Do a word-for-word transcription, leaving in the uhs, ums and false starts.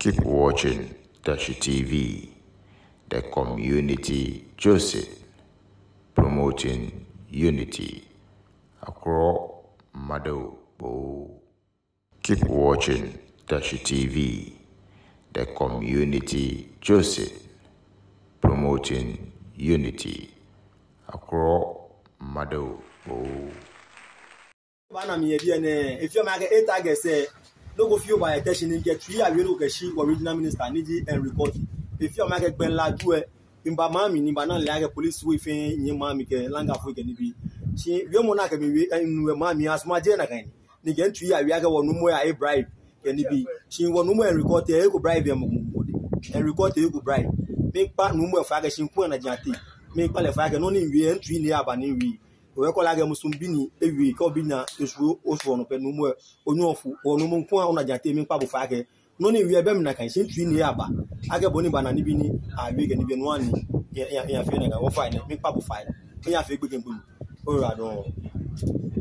Keep watching Dashi T V, the community Joseph, promoting unity across Mado. Keep watching Dashi T V, the community Joseph, promoting unity across Mado. If you make a target, say, no go feel by attention and get three. I will look at she original minister Nii Henry Quartey. If you make a ben la do it in Bamami, in Banan, like a police within your mammy, Langa for can be. She, your monarch, and your mammy as my gen again. They get three. I will no more a bribe. Can it be? She will no more Henry Quartey, go bribe him. Henry Quartey, go bribe. Make part no more fagging point at Jati. Make part a fag and only we entry near Banini. We call like a Musumbini, every Cobina is also on a penumber, or no, or no more on a Jataming Pabu Fake. No need we have been like I see three nearby. I get Bonnie Bananibini, I beg and even one in a feeling I will find it, make Pabu fight. We have a big and boom. Oh, I don't.